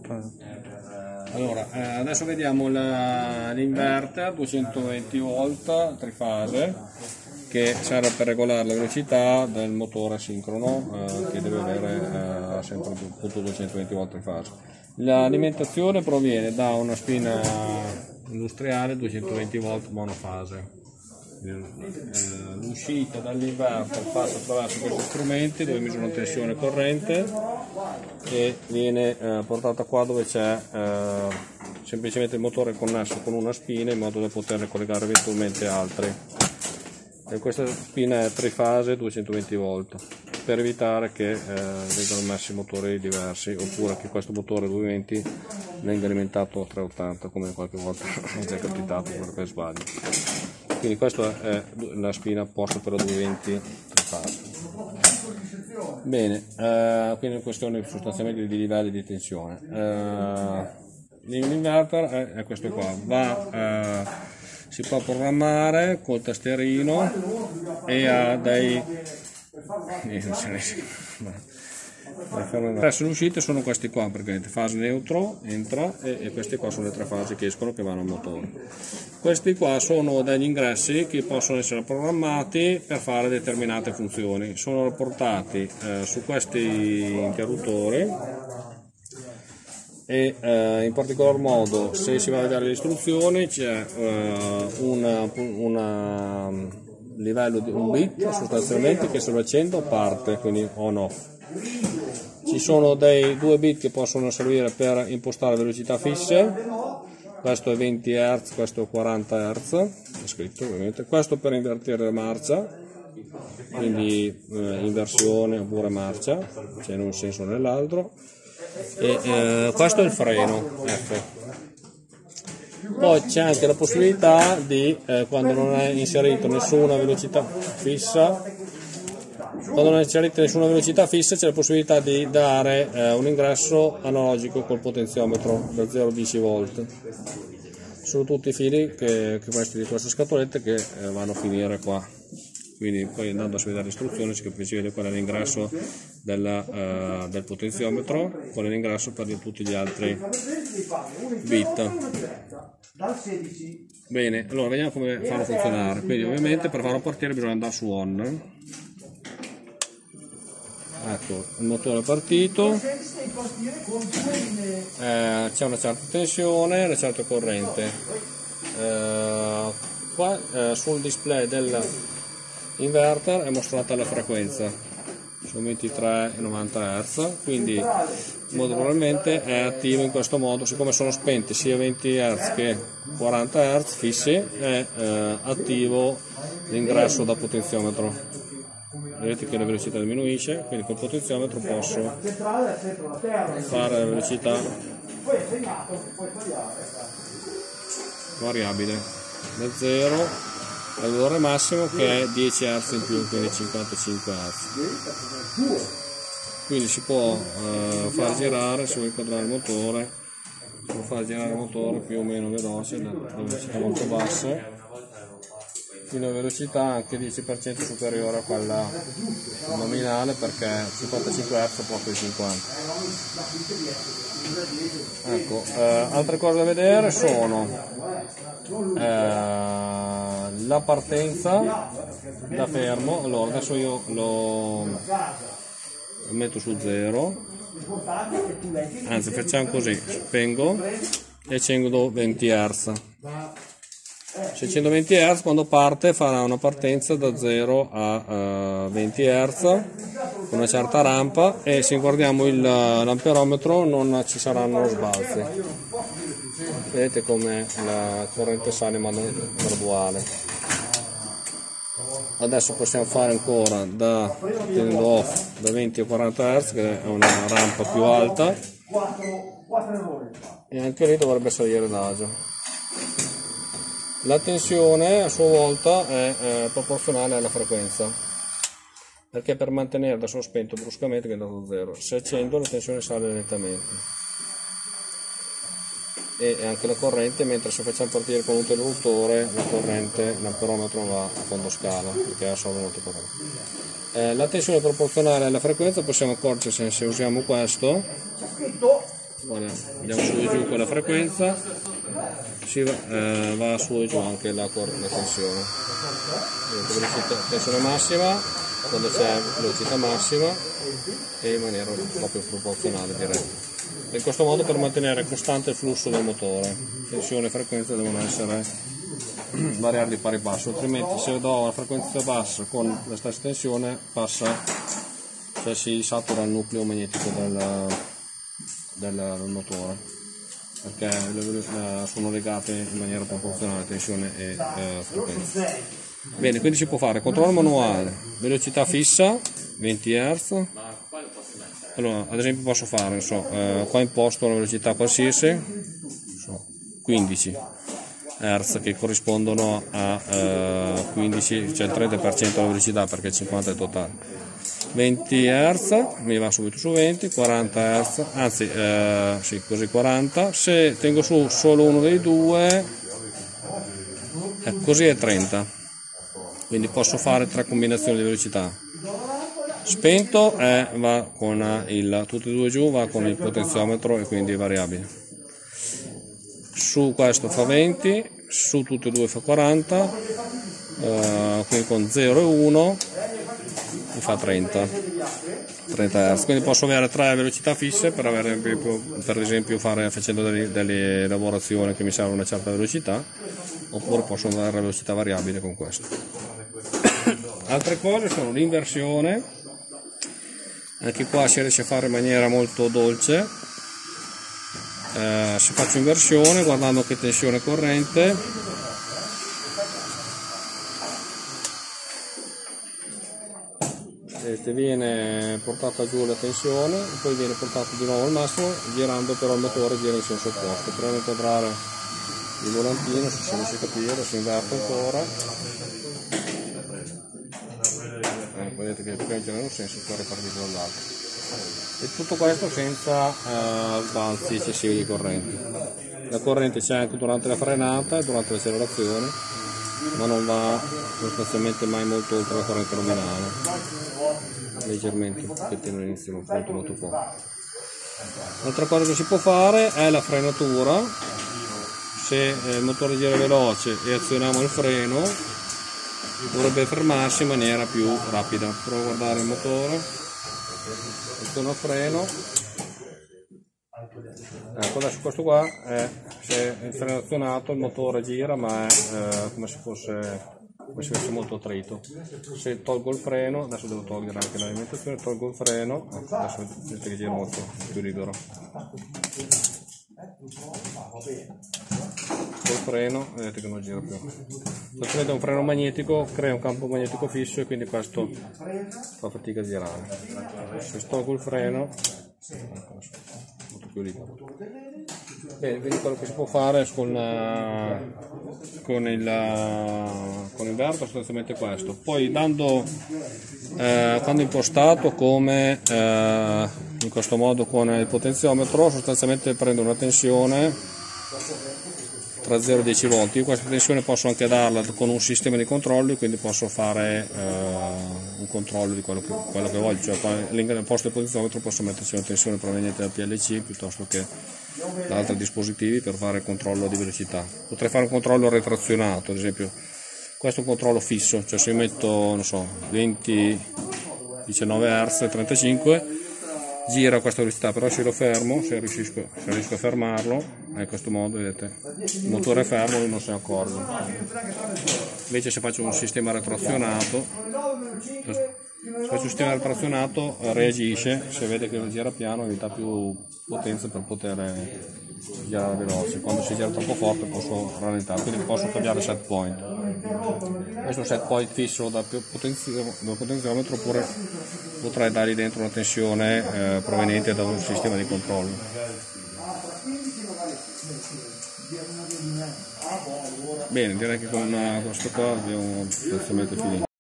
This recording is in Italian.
Allora, adesso vediamo l'inverter 220 volt trifase che serve per regolare la velocità del motore sincrono che deve avere sempre appunto 220 volt trifase. L'alimentazione proviene da una spina industriale 220 volt monofase. L'uscita dall'inverter passa attraverso questi strumenti dove misura una tensione corrente e viene portata qua dove c'è semplicemente il motore connesso con una spina in modo da poterne collegare eventualmente altri. E questa spina è trifase 220 volt per evitare che vengano messi motori diversi oppure che questo motore 220 venga alimentato a 380 come qualche volta è già capitato per sbaglio. Quindi questa è la spina apposta per la 220 trifase. Bene, quindi è questione sostanzialmente di livelli di tensione. L'inverter è questo qua, si può programmare col tastierino e ha dei Adesso le uscite sono questi qua, perché fase neutro entra e questi qua sono le tre fasi che escono che vanno al motore. Questi qua sono degli ingressi che possono essere programmati per fare determinate funzioni, sono rapportati su questi interruttori e in particolar modo, se si va a vedere le istruzioni, c'è un livello di un bit sostanzialmente che se lo accendo parte, quindi on off. Ci sono dei 2 bit che possono servire per impostare velocità fisse, questo è 20 Hz, questo è 40 Hz, è scritto ovviamente, questo per invertire la marcia, quindi inversione oppure marcia, c'è in un senso o nell'altro, e questo è il freno F. Poi c'è anche la possibilità di, quando non è inserito nessuna velocità fissa, c'è la possibilità di dare un ingresso analogico col potenziometro da 0 a 10 volt. Sono tutti i fili che questi di questa scatoletta che vanno a finire qua. Quindi poi andando a vedere le istruzioni si vede qual è l'ingresso del potenziometro, qual è l'ingresso per tutti gli altri bit. Bene, allora vediamo come farlo funzionare. Quindi ovviamente per farlo partire bisogna andare su on. Ecco, il motore è partito, c'è una certa tensione, una certa corrente. Qua sul display dell'inverter è mostrata la frequenza, sono 23,90 Hz, quindi molto probabilmente è attivo in questo modo, siccome sono spenti sia 20 Hz che 40 Hz fissi, è attivo l'ingresso da potenziometro. Vedete che la velocità diminuisce, quindi col potenziometro posso fare la velocità variabile da 0 al valore massimo che è 10 Hz in più, quindi 55 Hz. Quindi si può far girare, se vuoi inquadrare il motore, si può far girare il motore più o meno veloce, da velocità molto basse, fino a velocità anche 10% superiore a quella nominale, perché 55 Hz poco di 50. Ecco, altre cose da vedere sono la partenza da fermo. Allora adesso io lo metto su 0, anzi facciamo così, spengo e accendo 20 Hz. Se accendo 20 Hz, quando parte farà una partenza da 0 a 20 Hz con una certa rampa, e se guardiamo l'amperometro non ci saranno sbalzi. Vedete come la corrente sale in modo graduale. Adesso possiamo fare ancora tenendo off da 20 a 40 Hz, che è una rampa più alta, e anche lì dovrebbe salire l'agio. La tensione a sua volta è proporzionale alla frequenza, perché per mantenere, adesso ho spento bruscamente che è andato a 0, se accendo la tensione sale lentamente, e anche la corrente, mentre se facciamo partire con un interruttore la corrente, l'amperometro va a fondo scala perché assorbe molto corrente. La tensione proporzionale alla frequenza possiamo accorgersi se usiamo questo. Guarda, andiamo su e giù con la frequenza, si va su e giù anche la tensione. Tensione massima quando c'è velocità massima e in maniera proprio proporzionale, direi. In questo modo, per mantenere costante il flusso del motore, tensione e frequenza devono essere variare di pari passo, altrimenti se do la frequenza bassa con la stessa tensione cioè si satura il nucleo magnetico del motore, perché sono legate in maniera proporzionale tensione e frequenza. Bene, quindi si può fare controllo manuale, velocità fissa 20 Hz. Allora, ad esempio posso fare, qua imposto una velocità qualsiasi, 15 Hz, che corrispondono a 15, cioè il 30% della velocità, perché il 50 è il totale. 20 Hz, mi va subito su 20, 40 Hz, anzi sì, così 40. Se tengo su solo uno dei due, così è 30. Quindi posso fare 3 combinazioni di velocità. Spento va con tutti e due giù, va con il potenziometro e quindi è variabile. Su questo fa 20, su tutti e due fa 40, quindi con 0 e 1 mi fa 30 Hz. Quindi posso avere 3 velocità fisse per esempio facendo delle lavorazioni che mi servono una certa velocità, oppure posso andare a velocità variabile con questo. Altre cose sono l'inversione, anche qua si riesce a fare in maniera molto dolce. Se faccio inversione, guardando che tensione corrente, viene portata giù la tensione, poi viene portata di nuovo al massimo, girando però il motore gira in senso opposto. Proviamo a inquadrare il volantino, se si riesce a capire, si inverte ancora. Vedete che prima gira in un senso, poi è ripartito dall'altro. E tutto questo senza sbalzi eccessivi di corrente. La corrente c'è anche durante la frenata e durante l'accelerazione, ma non va sostanzialmente mai molto oltre la corrente nominale, leggermente, un pochettino all'inizio, molto poco. L'altra cosa che si può fare è la frenatura. Se il motore gira veloce e azioniamo il freno, dovrebbe fermarsi in maniera più rapida. Provo a guardare il motore, aziono il freno. Ecco, adesso questo qua se il freno è azionato, il motore gira, ma è come se fosse molto attrito. Se tolgo il freno, adesso devo togliere anche l'alimentazione, tolgo il freno, adesso vedete che gira molto più libero. Col freno vedete che non gira più. Solitamente un freno magnetico crea un campo magnetico fisso e quindi questo fa fatica a girare. Se tolgo il freno, molto più libero. Bene, quindi quello che si può fare con l'inverter sostanzialmente questo. Poi quando impostato come in questo modo con il potenziometro, sostanzialmente prendo una tensione tra 0 e 10 volt. Io questa tensione posso anche darla con un sistema di controlli, quindi posso fare un controllo di quello che voglio, cioè al posto del potenziometro posso metterci una tensione proveniente dal PLC piuttosto che da altri dispositivi per fare il controllo di velocità. Potrei fare un controllo retrazionato, ad esempio questo è un controllo fisso, cioè se io metto, non so, 20, 19 Hz, 35, gira a questa velocità, però se lo fermo, se riesco a fermarlo, in questo modo vedete, il motore è fermo e lui non se ne accorge. Invece se faccio un sistema retrazionato, reagisce, se vede che gira piano mi dà più potenza per poter girare veloce. Quando si gira troppo forte posso rallentare, quindi posso cambiare set point. Questo è un set point fisso dal potenziometro, oppure potrei dargli dentro una tensione proveniente da un sistema di controllo. Bene, direi che con questo qua abbiamo sostanzialmente finito.